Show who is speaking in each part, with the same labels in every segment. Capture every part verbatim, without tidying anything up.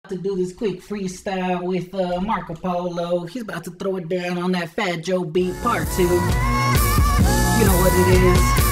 Speaker 1: To do this quick freestyle with uh, Marco Polo. He's about to throw it down on that Fat Joe beat part two. You know what it is.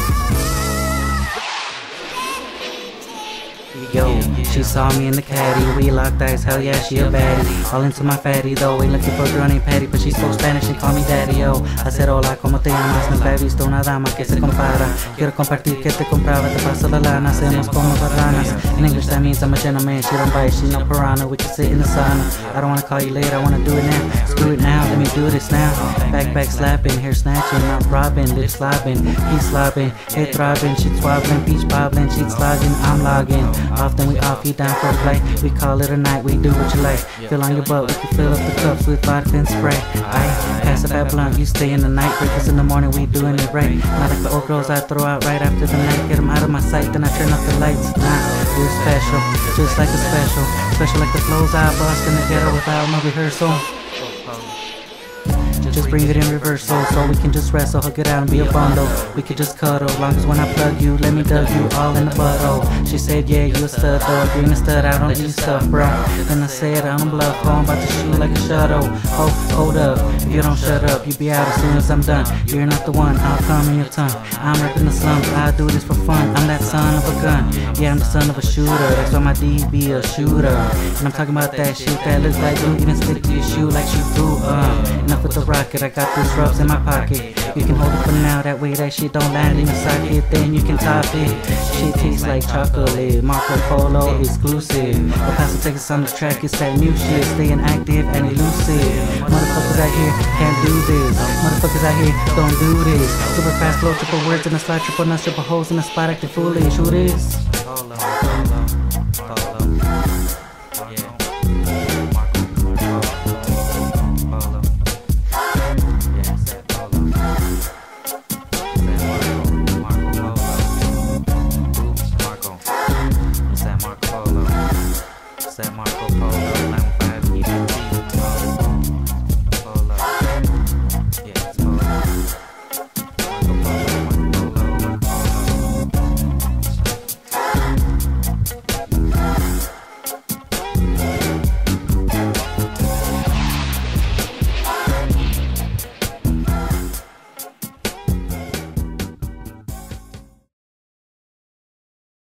Speaker 2: Yo, she saw me in the caddy, we locked eyes, hell yeah, she a baddie. All into my fatty though, ain't looking for a girl named Patty, but she spoke Spanish and called me daddy, yo. I said hola, como te llamas, nunca he visto una dama que se compara. Quiero compartir que te compraba, te paso la lana, hacemos como barranas. In English that means I'm a gentleman, she don't bite, she no piranha, we can sit in the sauna. I don't wanna call you later, I wanna do it now. Screw it now, let me do this now. Back, back slapping, hair snatching, mouth robbing, lips slobbing, he's slobbing, head throbbing, shit swabbling, peach bobbling, sheets logging, I'm logging. Often we off, you down for a play. We call it a night, we do what you like. Fill on your butt, we can fill up the cups with vodka and spray. I pass a bad blunt, you stay in the night. Breakfast in the morning, we doing it right. Not like the old girls I throw out right after the night. Get them out of my sight, then I turn off the lights. Nah, you're special, just like a special. Special like the flows I bust in the ghetto without no rehearsal. Just bring it in reversal, so we can just wrestle, hug it out and be a bundle. We could just cuddle, long as when I plug you, let me dug you all in the butthole. She said, yeah, you a stud though, if you ain't a stud, I don't eat stuff, bro. Then I said, I don't bluff, oh, I'm about to shoot like a shuttle. Oh, hold up, if you don't shut up, you be out as soon as I'm done. You're not the one, I'll come in your tongue. I'm ripping the slums, I do this for fun. I'm that son of a gun, yeah, I'm the son of a shooter. That's why my D be a shooter. And I'm talking about that shit that looks like glue, even stick to your shoe like she threw, uh. Enough with the rocket, I got this rubs in my pocket. You can hold it for now, that way that shit don't land in your socket. Then you can top it. Shit tastes like chocolate, Marco Polo exclusive. The pastor takes us on the track, it's that new shit. Staying active and elusive. Motherfuckers out here can't do this. Motherfuckers out here don't do this. Super fast flow, triple words in a slide, triple nuts, triple holes in a spot, acting foolish. Who this?